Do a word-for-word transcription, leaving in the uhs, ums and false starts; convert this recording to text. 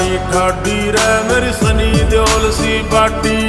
आई ठाडी रे मेरी सनी देओल सी बाटी।